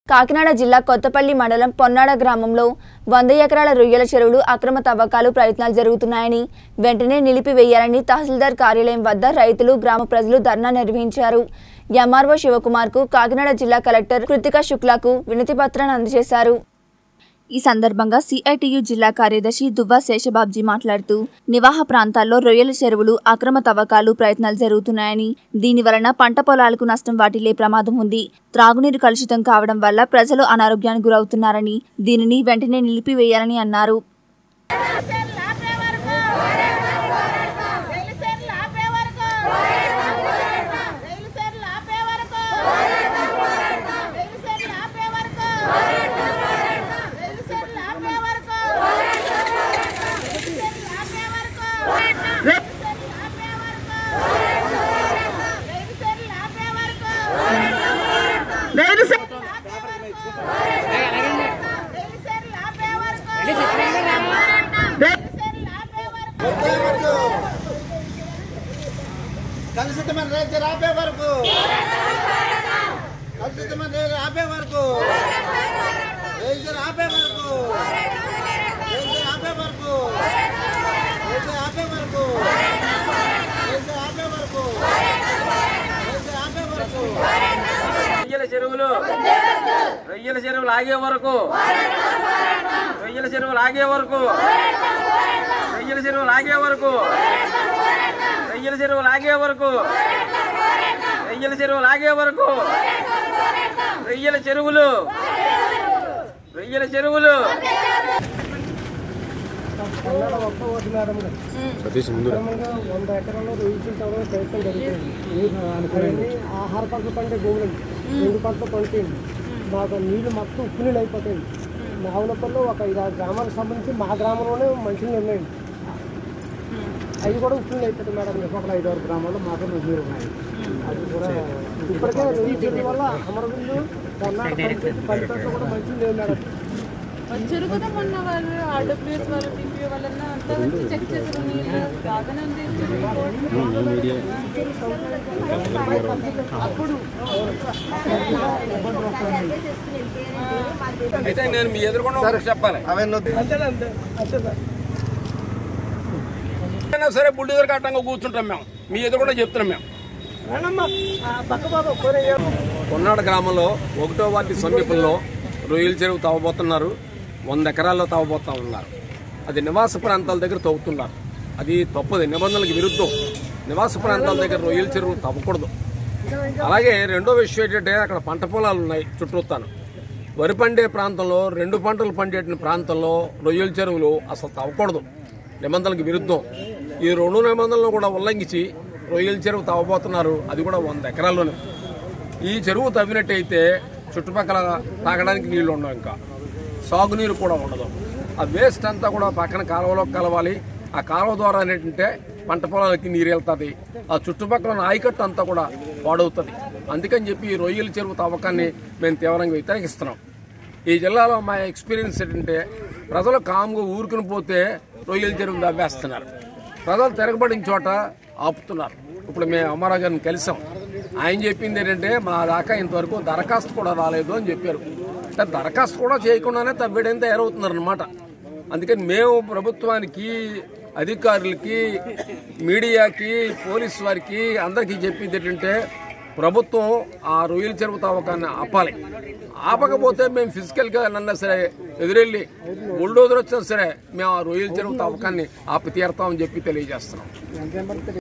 కాకినాడ జిల్లా కొత్తపల్లి మండలం పొన్నాడ గ్రామంలో 100 ఎకరాల రొయ్యల చెరువులు అక్రమ తవ్వకాలు ప్రయత్నాలు జరుగుతున్నాయని వెంటనే నిలిపివేయాలని తహసీల్దార్ కార్యాలయం వద్ద రైతులు గ్రామ ప్రజలు ధర్నా నిర్వహించారు. ఎంఆర్ఓ శివకుమార్కు కాకినాడ జిల్లా కలెక్టర్ కృతికా శుక్లాకు వినతి పత్రాన్ని అందజేశారు. ఈ సందర్భంగా సిఐటియు జిల్లా కార్యదర్శి దువ్వా శేషబాబ్జీ మాట్లాడుతూ నివాహ ప్రాంతాల్లో రొయ్యల చెరువులు అక్రమ తవ్వకాలు ప్రయత్నాలు జరుగుతున్నాయని, దీని వలన పంట పొలాలకు నష్టం వాటిల్లే ప్రమాదం ఉంది. త్రాగునీరు కలుషితం కావడం వల్ల ప్రజలు అనారోగ్యానికి గురవుతున్నారని, దీనిని వెంటనే నిలిపివేయాలని అన్నారు. కలుషితమైన రైతులు ఆపే వరకు కలుషితమైన రైతులు ఆపే వరకు రైతులు ఆపే వరకు రైతులు ఆపే వరకు రైతులు ఆపే వరకు రైతులు ఆపే వరకు రైతులు ఆపే వరకు రొయ్యల చెరువులు ఆగే వరకు రొయ్యల చెరువులు ఆగే వరకు రొయ్యల చెరువులు ఆగే వరకు రొయ్యల చెరువులు ఆగే వరకు రొయ్యల చెరువులు ఆగే వరకు రొయ్యల చెరువులు సతీష్ ముందు 100 ఎకరాల్లో రొయ్యలు తవ్వడం ప్రయత్నం జరుగుతుంది. ఆహార పంటలు పండే భూములు 2 పంటలు పండుతాయండి. మాకు నీళ్లు మొత్తం ఉప్పు నీళ్ళు అయిపోతాయండి. నావలపల్లిలో ఒక 5-6 గ్రామాలకు సంబంధించి మా గ్రామంలోనే మంచినీళ్ళు ఉన్నాయండి. అవి కూడా ఉప్పు నీళ్ళు అయిపోతాయి మేడం. ఒక 5-6 గ్రామాల్లో మాకు మంచినీళ్ళు ఉన్నాయి. అది కూడా ఇప్పటికే రొయ్యల వల్ల అమరవీళ్ళు కర్ణాటక పల్లెటూరులో కూడా మంచినీళ్ళు లేవు మేడం. వచ్చారు కదా మొన్న వాళ్ళు ఆర్డబ్ల్యూఎస్ వాళ్ళు టీపీ వాళ్ళన్నా అంతా వచ్చి చెక్ చేశారు. నీళ్ళు బాగానే ఉంది. అయితే నేను మీ ఎదురుకుండా చెప్పాలి. సరే బుల్డీజర్ కట్టంగా కూర్చుంటాం మేము. మీ ఎదురుకుండా చెప్తున్నాం మేము. పొన్నాడ గ్రామంలో 1వ వార్డు సమీపంలో రొయ్యల చెరువు తవ్వబోతున్నారు. 100 ఎకరాల్లో తవ్వబోతా ఉన్నారు. అది నివాస ప్రాంతాల దగ్గర తవ్వుతున్నారు. అది తప్పది, నిబంధనలకు విరుద్ధం. నివాస ప్రాంతాల దగ్గర రొయ్యల చెరువు తవ్వకూడదు. అలాగే రెండో విషయం ఏంటంటే అక్కడ పంట పొలాలు ఉన్నాయి చుట్టూతాను. వరి పండే ప్రాంతంలో 2 పంటలు పండే ప్రాంతంలో రొయ్యల చెరువులు అసలు తవ్వకూడదు, నిబంధనలకు విరుద్ధం. ఈ 2 నిబంధనలను కూడా ఉల్లంఘించి రొయ్యల చెరువు తవ్వబోతున్నారు. అది కూడా 100 ఎకరాల్లోనే. ఈ చెరువు తవ్వినట్టయితే చుట్టుపక్కల తాగడానికి నీళ్లు ఉండవు, ఇంకా సాగునీరు కూడా ఉండదు. ఆ వేస్ట్ అంతా కూడా పక్కన కాలువలోకి కలవాలి. ఆ కాలువ ద్వారా ఏంటంటే పంట పొలాలకి నీరు వెళ్తుంది. ఆ చుట్టుపక్కల ఉన్న ఆయకట్టు అంతా కూడా పాడవుతుంది. అందుకని చెప్పి ఈ రొయ్యల చెరువు తవ్వకాన్ని మేము తీవ్రంగా వ్యతిరేకిస్తున్నాం. ఈ జిల్లాలో మా ఎక్స్పీరియన్స్ ఏంటంటే ప్రజలు కామ్గా ఊరుకుని పోతే రొయ్యల చెరువు తవ్వేస్తున్నారు. ప్రజలు తిరగబడిన చోట ఆపుతున్నారు. ఇప్పుడు మేము అమ్మారావు గారిని కలిసాం. ఆయన చెప్పింది ఏంటంటే మా దాకా ఇంతవరకు దరఖాస్తు కూడా రాలేదు అని చెప్పారు. దరఖాస్తు కూడా చేయకుండానే తవ్వేయడం తయారవుతున్నారు అనమాట. అందుకని మేము ప్రభుత్వానికి, అధికారులకి, మీడియాకి, పోలీసు వారికి అందరికీ చెప్పింది ఏంటంటే ప్రభుత్వం ఆ రొయ్యల చెరువు తవ్వకాన్ని ఆపాలి. ఆపకపోతే మేము ఫిజికల్గా అన్నా సరే ఎదురెళ్ళి బుల్డోజర్ వచ్చినా సరే మేము ఆ రొయ్యల చెరువు తవ్వకాన్ని ఆపి తీరుతామని చెప్పి తెలియజేస్తున్నాం.